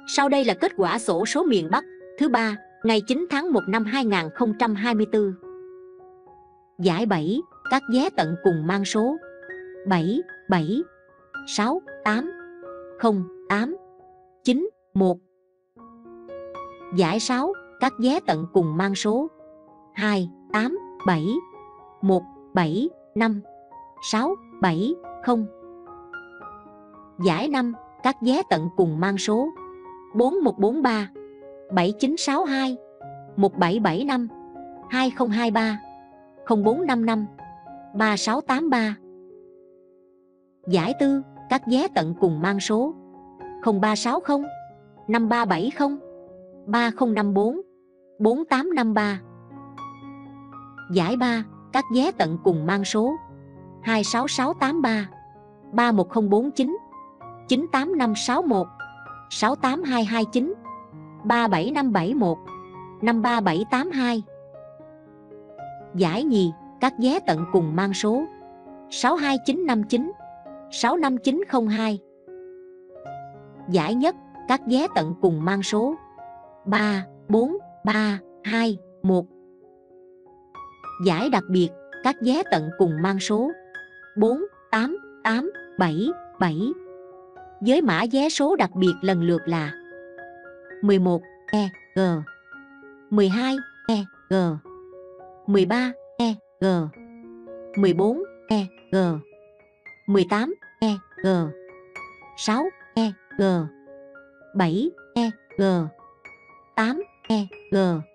Sau đây là kết quả xổ số miền Bắc thứ ba ngày 9 tháng 1 năm 2024. Giải 7, các vé tận cùng mang số 7 7 6 8 0 8 9 1. Giải 6, các vé tận cùng mang số 2 8 7 1 7 5 6 7 0. Giải 5, các vé tận cùng mang số 4143 7962 1775 2023 0455 3683. Giải 4, các vé tận cùng mang số 0360 5370 3054 4853. Giải 3, các vé tận cùng mang số 26683 31049 98561 68229 37571 53782. Giải nhì, các vé tận cùng mang số 62959 65902. Giải nhất, các vé tận cùng mang số 34321. Giải đặc biệt, các vé tận cùng mang số 48877 với mã vé số đặc biệt lần lượt là 11EG, 12EG, 13EG, 14EG, 18EG, 6EG, 7EG, 8EG,